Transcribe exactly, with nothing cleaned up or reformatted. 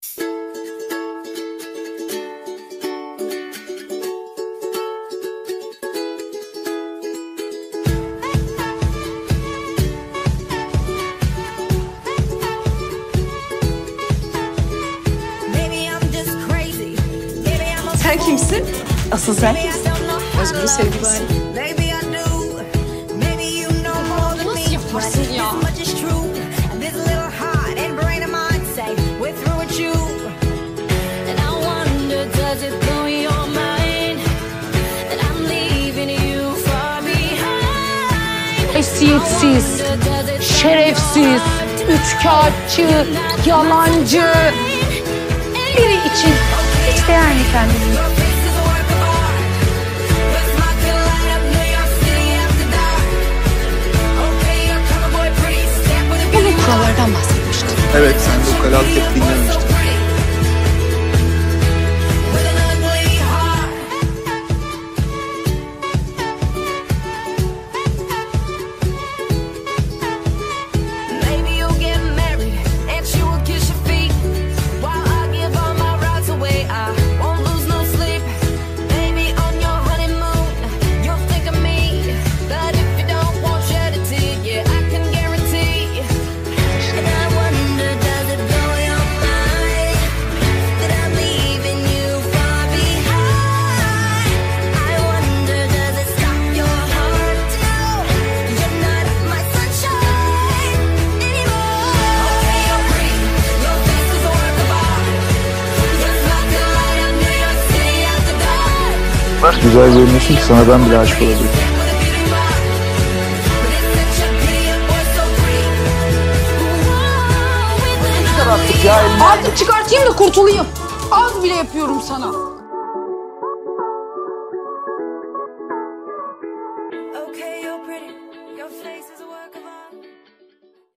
Sen kimsin? Asıl sen kimsin? Özgür'ün sevgilisi. Nasıl yaparsın ya? Haysiyetsiz, şerefsiz, üçkağıtçı, yalancı biri için hiç değerli kendini. Bunun kurallardan bahsetmiştim. Evet, sen de o kadar hep dinlemiştin. Güzel görünüyorsun ki sana ben bile aşık olabilirim. Artık çıkartayım da kurtulayım. Az bile yapıyorum sana.